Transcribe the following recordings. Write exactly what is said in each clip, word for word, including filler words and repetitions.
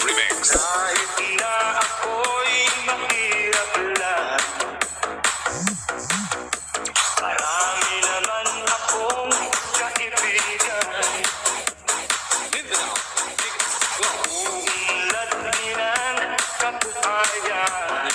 Remix. Kahit na ako'y mahirap lang, marami naman akong kaibigan. Uunlad din ang kabuhayan,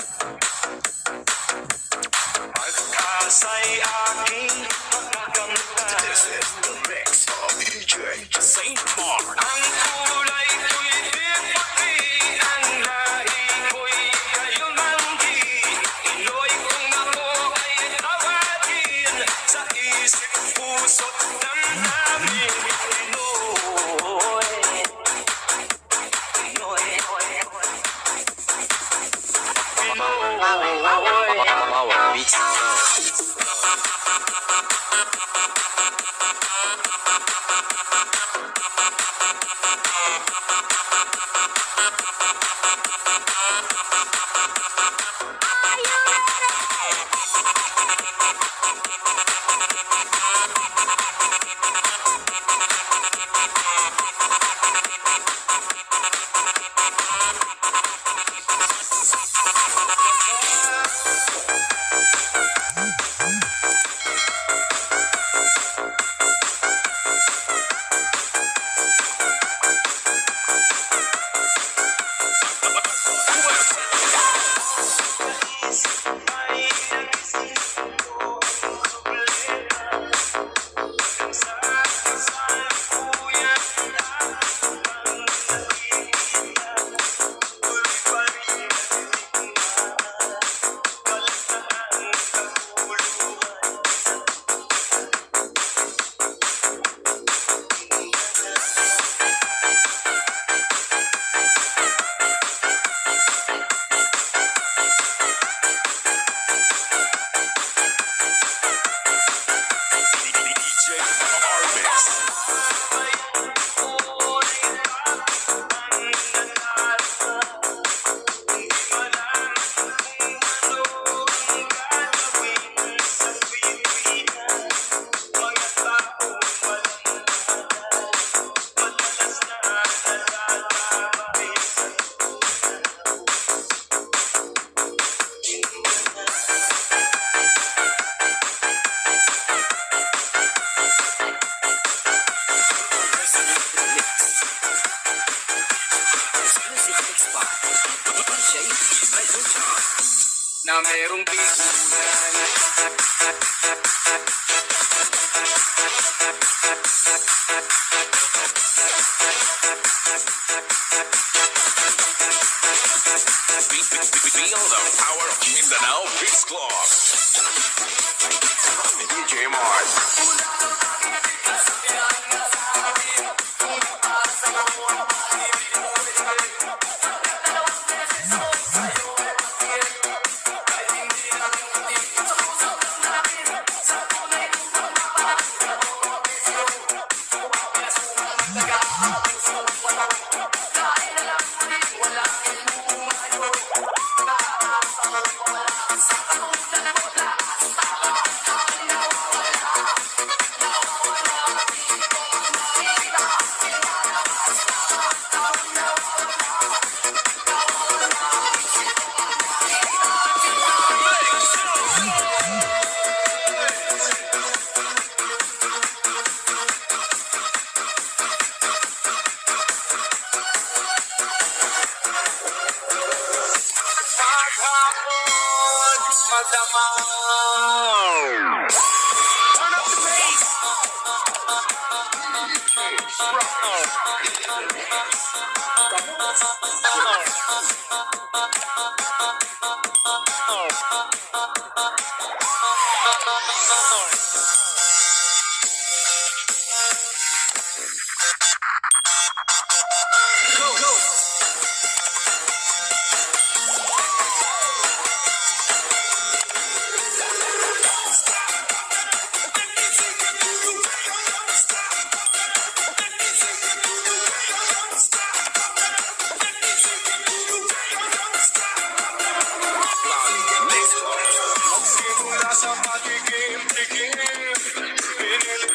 pag-asa'y aking magagamtan. This is the mix of D J Saint Mark. Ang kulay ko'y di puti, ang lahi ko'y kayumanggi. Iloy kung ako ay tawagin, sa isip, puso't damdamin. Pinoy, Pinoy, na merong bigunan. Feel the power of Mindanao Beats Club. D J Mark. Madama. Turn up the bass. Go, go.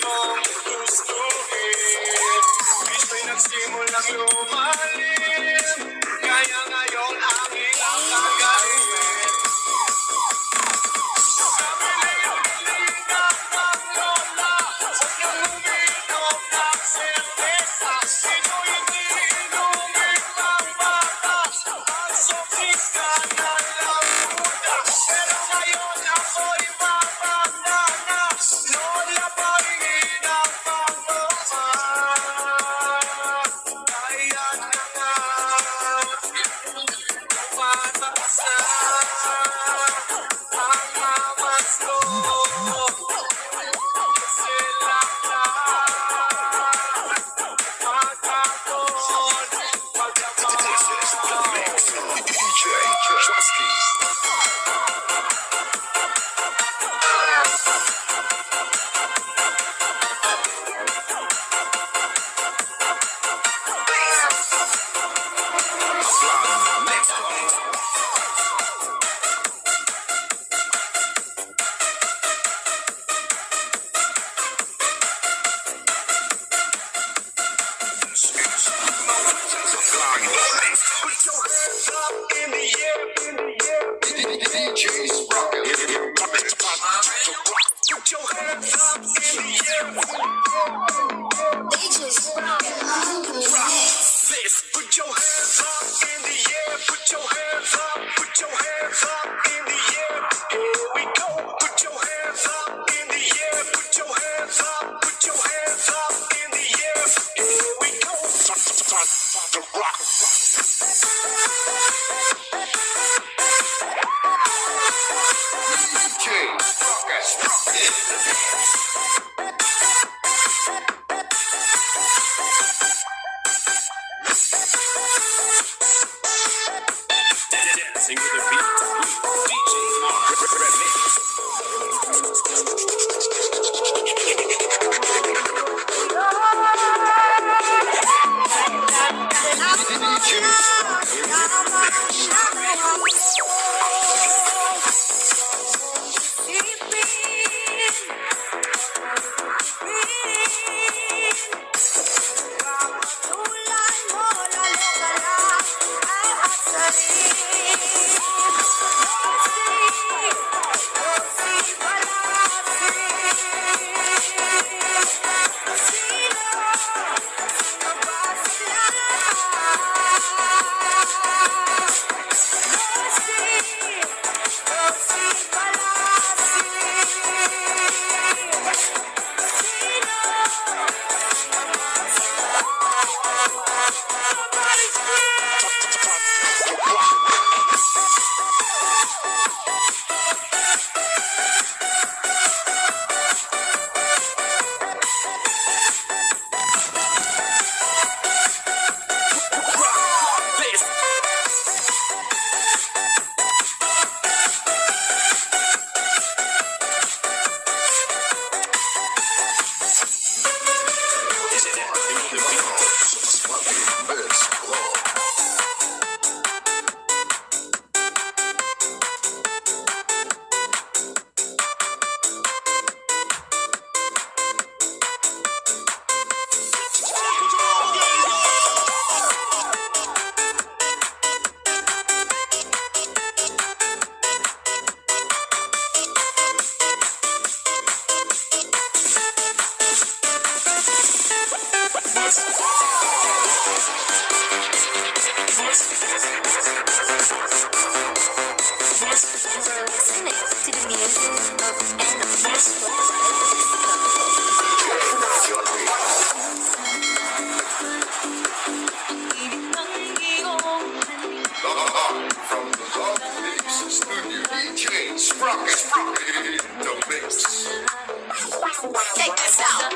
Nagsimulang lumalim Put your hands up in the air, in the air. D J Sprocket. Put your hands up in the air. D J Sprocket. This. Put your hands up in the air. Put your hands up. Put your hands up in the air. Here we go. Put your hands up in the air. Put your hands up. Put your hands up in the air. Here we go. Time to rock. D J Sprocket. Dancing with the beat. D J Mark Remix. Listening to the music of animals. From the Love Mix Studio, D J Sprocket. Sprocket. The mix. Check this out.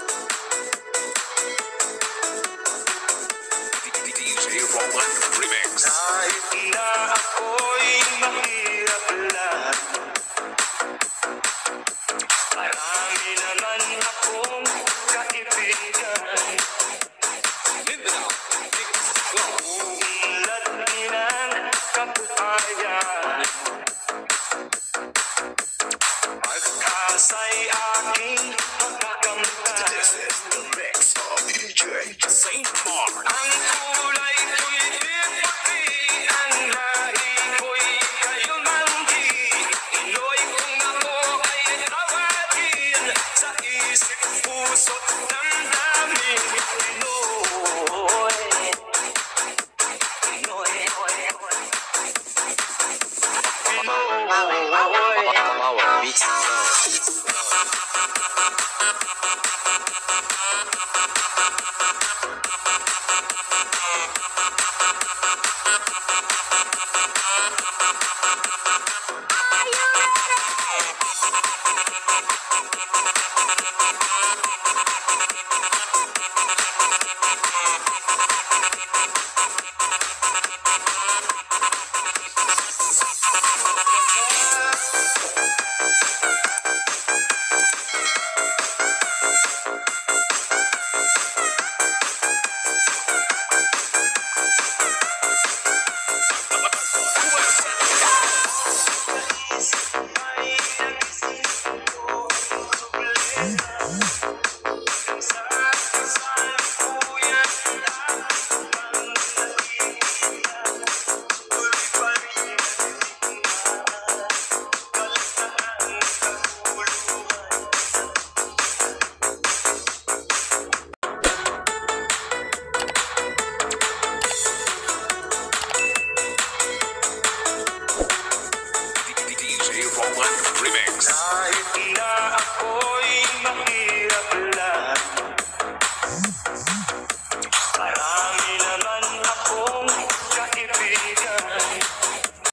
D J Roland Remix. Kahit na ako'y mahirap lang, marami naman akong kaibigan. Uunlad din ang kabuhayan, pagkasa'y aking makakamtan. This is the mix of D J Saint Mark. Ang kulay ko'y piputi, ang lahi ko'y kayumanggi. Pinoy kung ako ay tawagin, sa isip, puso't damdamin. Pinoy, Pinoy, D J Roland Remix.